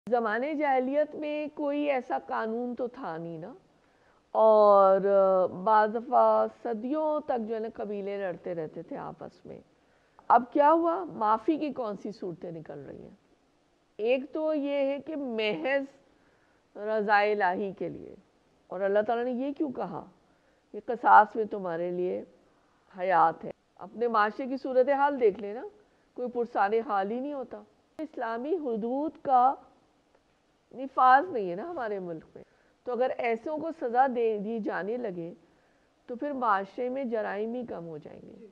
زمانے جاہلیت میں کوئی ایسا قانون تو تھا نہیں نا، اور بعض دفعہ صدیوں تک جو ہے نا قبیلے لڑتے رہتے تھے آپس میں۔ اب کیا ہوا، معافی کی کون سی صورتیں نکل رہی ہیں؟ ایک تو یہ ہے کہ محض رضا الہی کے لیے، اور اللہ تعالیٰ نے یہ کیوں کہا کہ قصاص میں تمہارے لیے حیات ہے۔ اپنے معاشرے کی صورتحال دیکھ لینا، کوئی پرسان حال ہی نہیں ہوتا۔ اسلامی حدود کا نفاذ نہیں ہے نا ہمارے ملک میں، تو اگر ایسوں کو سزا دے دی جانے لگے تو پھر معاشرے میں جرائم ہی کم ہو جائیں گے۔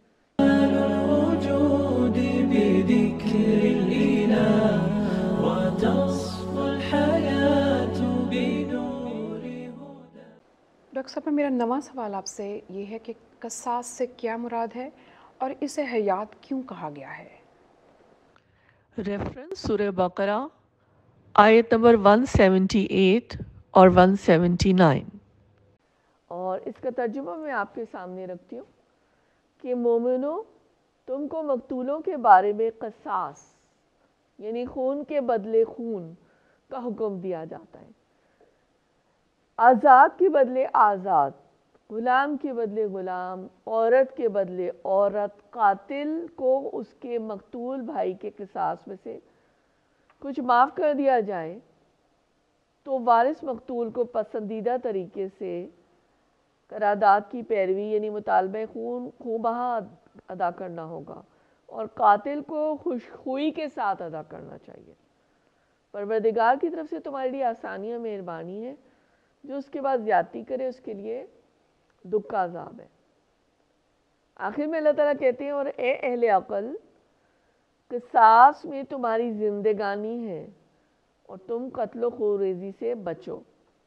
ڈاکٹر صاحب میرا نواں سوال آپ سے یہ ہے کہ قصاص سے کیا مراد ہے اور اسے حیات کیوں کہا گیا ہے؟ ریفرنس سورہ بقرہ آیت نمبر 178 اور 179، اور اس کا ترجمہ میں آپ کے سامنے رکھتی ہوں کہ مومنو، تم کو مقتولوں کے بارے میں قصاص یعنی خون کے بدلے خون کا حکم دیا جاتا ہے۔ آزاد کے بدلے آزاد، غلام کے بدلے غلام، عورت کے بدلے عورت، قاتل کو اس کے مقتول بھائی کے قصاص میں سے کچھ معاف کر دیا جائے تو وارث مقتول کو پسندیدہ طریقے سے قرارداد کی پیروی یعنی مطالبہ خون بہا ادا کرنا ہوگا، اور قاتل کو خوشخوئی کے ساتھ ادا کرنا چاہیے۔ پروردگار کی طرف سے تمہارے لیے آسانی اور مہربانی ہے، جو اس کے بعد زیادتی کرے اس کے لیے دکھ کا عذاب ہے۔ آخر میں اللہ تعالیٰ کہتے ہیں، اور اے اہل عقل، قصاص میں تمہاری زندگانی ہے اور تم قتل و خونریزی سے بچو۔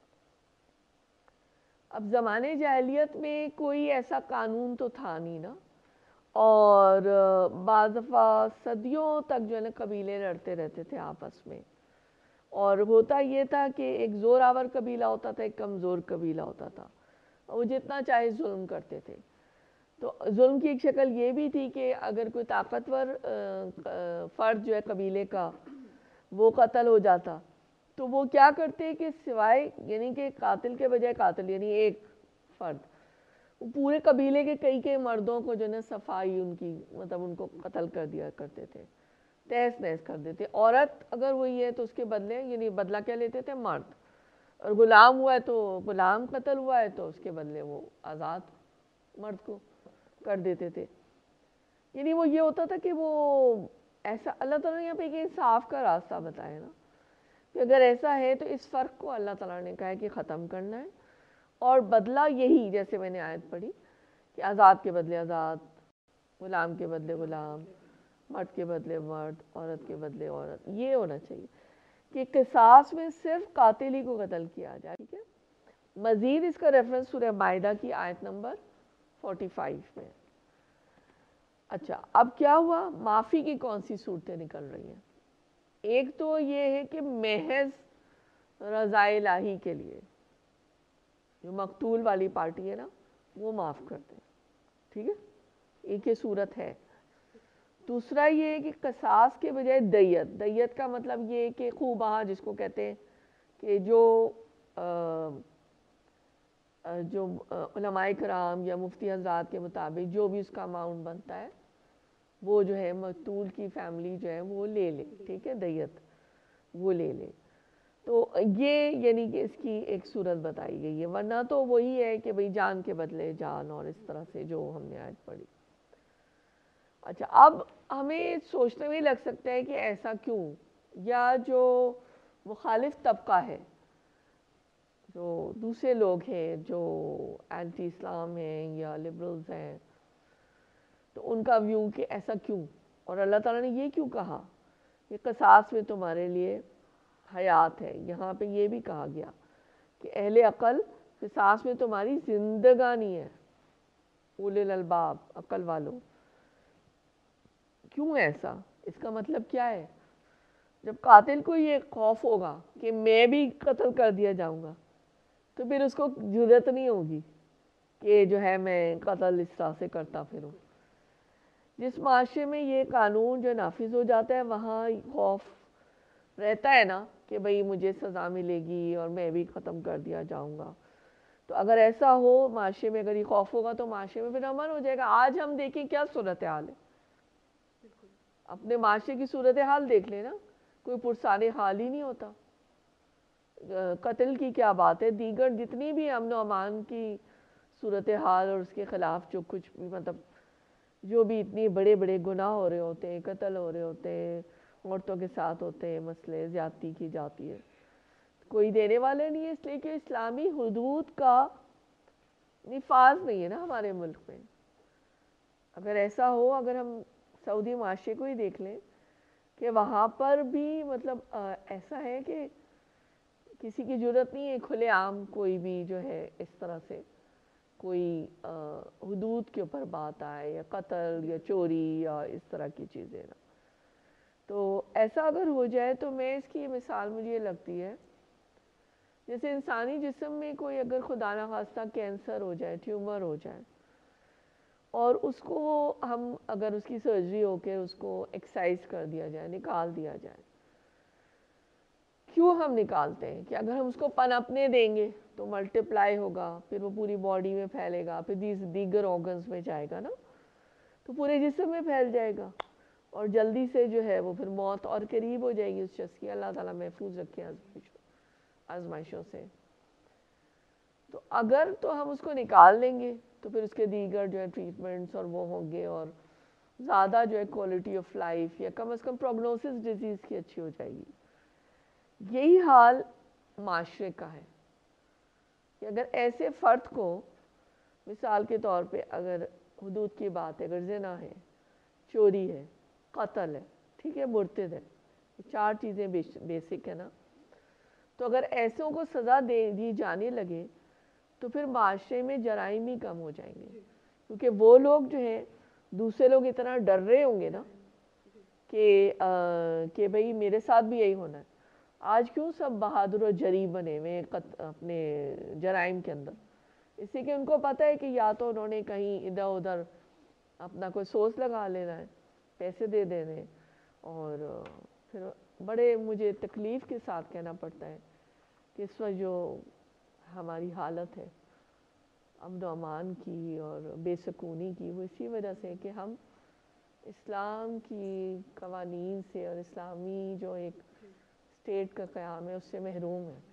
اب زمانے جاہلیت میں کوئی ایسا قانون تو تھا نہیں نا، اور بعض دفعہ صدیوں تک جو ہے نا قبیلے لڑتے رہتے تھے آپس میں، اور ہوتا یہ تھا کہ ایک زور آور قبیلہ ہوتا تھا، ایک کمزور قبیلہ ہوتا تھا، وہ جتنا چاہے ظلم کرتے تھے۔ تو ظلم کی ایک شکل یہ بھی تھی کہ اگر کوئی طاقتور فرد جو ہے قبیلے کا وہ قتل ہو جاتا تو وہ کیا کرتے کہ سوائے یعنی کہ قاتل کے بجائے قاتل یعنی ایک فرد پورے قبیلے کے کئی مردوں کو جو ہے نا صفائی ان کی مطلب ان کو قتل کر دیا کرتے تھے، تہس نہس کر دیتے۔ عورت اگر وہی ہے تو اس کے بدلے یعنی بدلہ کیا لیتے تھے؟ مرد۔ اور غلام ہوا ہے تو غلام قتل ہوا ہے تو اس کے بدلے وہ آزاد مرد کو کر دیتے تھے۔ یعنی وہ یہ ہوتا تھا کہ وہ ایسا اللہ تعالیٰ نے یہاں پہ ایک انصاف کا راستہ بتایا نا، کہ اگر ایسا ہے تو اس فرق کو اللہ تعالیٰ نے کہا ہے کہ ختم کرنا ہے، اور بدلہ یہی جیسے میں نے آیت پڑھی کہ آزاد کے بدلے آزاد، غلام کے بدلے غلام، مرد کے بدلے مرد، عورت کے بدلے عورت، یہ ہونا چاہیے کہ قصاص میں صرف قاتل ہی کو قتل کیا جائے، ٹھیک ہے۔ مزید اس کا ریفرنس سورہ مائدہ کی آیت نمبر 45 میں۔ اچھا، اب کیا ہوا، معافی کی کون سی صورتیں نکل رہی ہیں؟ ایک تو یہ ہے کہ محض رضا الہی کے لیے جو مقتول والی پارٹی ہے نا وہ معاف کر دیں، ٹھیک ہے، ایک یہ صورت ہے۔ دوسرا یہ ہے کہ قصاص کے بجائے دیت، دیت کا مطلب یہ ہے کہ خوں بہا جس کو کہتے ہیں کہ جو علماء کرام یا مفتی حضرات کے مطابق جو بھی اس کا اماؤنٹ بنتا ہے وہ جو ہے مقتول کی فیملی جو ہے وہ لے لے، ٹھیک ہے، دیت وہ لے لے۔ تو یہ یعنی کہ اس کی ایک صورت بتائی گئی ہے، ورنہ تو وہی ہے کہ بھئی جان کے بدلے جان، اور اس طرح سے جو ہم نے آج پڑھی۔ اچھا، اب ہمیں سوچنے میں لگ سکتا ہے کہ ایسا کیوں، یا جو مخالف طبقہ ہے، جو دوسرے لوگ ہیں جو اینٹی اسلام ہیں یا لبرلز ہیں، تو ان کا ویو کہ ایسا کیوں، اور اللہ تعالیٰ نے یہ کیوں کہا کہ قصاص میں تمہارے لیے حیات ہے۔ یہاں پہ یہ بھی کہا گیا کہ اہل عقل، قصاص میں تمہاری زندگانی ہے، اولی الالباب، عقل والوں۔ کیوں ایسا؟ اس کا مطلب کیا ہے؟ جب قاتل کو یہ خوف ہوگا کہ میں بھی قتل کر دیا جاؤں گا تو پھر اس کو جرأت نہیں ہوگی کہ جو ہے میں قتل اس طرح سے کرتا پھروں۔ جس معاشرے میں یہ قانون جو نافذ ہو جاتا ہے وہاں خوف رہتا ہے نا کہ بھئی مجھے سزا ملے گی اور میں بھی ختم کر دیا جاؤں گا. تو اگر ایسا ہو معاشرے میں، اگر یہ خوف ہوگا تو معاشرے میں پھر امن ہو جائے گا. آج ہم دیکھیں کیا صورتحال ہے، اپنے معاشرے کی صورتحال دیکھ لیں نا، کوئی پرسان حال ہی نہیں ہوتا. قتل کی کیا بات ہے، دیگر جتنی بھی امن و امان کی صورتحال اور اس کے خلاف جو کچھ بھی مطلب جو بھی اتنی بڑے بڑے گناہ ہو رہے ہوتے ہیں، قتل ہو رہے ہوتے ہیں، عورتوں کے ساتھ ہوتے ہیں مسئلے، زیادتی کی جاتی ہے، کوئی دینے والے نہیں ہے. اس لیے کہ اسلامی حدود کا نفاذ نہیں ہے نا ہمارے ملک میں. اگر ایسا ہو، اگر ہم سعودی معاشرے کو ہی دیکھ لیں کہ وہاں پر بھی مطلب ایسا ہے کہ کسی کی جرت نہیں ہے کھلے عام کوئی بھی جو ہے اس طرح سے کوئی حدود کے اوپر بات آئے یا قتل یا چوری یا اس طرح کی چیزیں نا. تو ایسا اگر ہو جائے تو میں اس کی مثال مجھے یہ لگتی ہے جیسے انسانی جسم میں کوئی اگر خدا نخواستہ کینسر ہو جائے، ٹیومر ہو جائے، اور اس کو ہم اگر اس کی سرجری ہو کے اس کو ایکسائز کر دیا جائے، نکال دیا جائے. کیوں ہم نکالتے ہیں کہ اگر ہم اس کو پنپنے دیں گے تو ملٹیپلائی ہوگا، پھر وہ پوری باڈی میں پھیلے گا، پھر دیگر آرگنز میں جائے گا نا، تو پورے جسم میں پھیل جائے گا اور جلدی سے جو ہے وہ پھر موت اور قریب ہو جائے گی اس شخص کی. اللہ تعالیٰ محفوظ رکھے آزمائشوں سے. تو اگر تو ہم اس کو نکال لیں گے تو پھر اس کے دیگر جو ہے ٹریٹمنٹس اور وہ ہوں گے اور زیادہ جو ہے کوالٹی آف لائف یا کم از کم پروگنوسس ڈیزیز کی اچھی ہو جائے گی. یہی حال معاشرے کا ہے کہ اگر ایسے فرد کو مثال کے طور پہ اگر حدود کی بات ہے، اگر زنا ہے، چوری ہے، قتل ہے، ٹھیک ہے، مرتد ہے، چار چیزیں بیسک ہے نا، تو اگر ایسوں کو سزا دی جانے لگے تو پھر معاشرے میں جرائم ہی کم ہو جائیں گے. کیونکہ وہ لوگ جو ہیں دوسرے لوگ اتنا ڈر رہے ہوں گے نا کہ بھئی میرے ساتھ بھی یہی ہونا ہے. آج کیوں سب بہادر و جری بنے ہوئے اپنے جرائم کے اندر؟ اس لیے کہ ان کو پتہ ہے کہ یا تو انہوں نے کہیں ادھر ادھر اپنا کوئی سورس لگا لینا ہے، پیسے دے دینے، اور پھر بڑے مجھے تکلیف کے ساتھ کہنا پڑتا ہے کہ اس وقت جو ہماری حالت ہے امن و امان کی اور بے سکونی کی، وہ اسی وجہ سے کہ ہم اسلام کی قوانین سے اور اسلامی جو ایک اسٹیٹ کا قیام ہے اس سے محروم ہیں.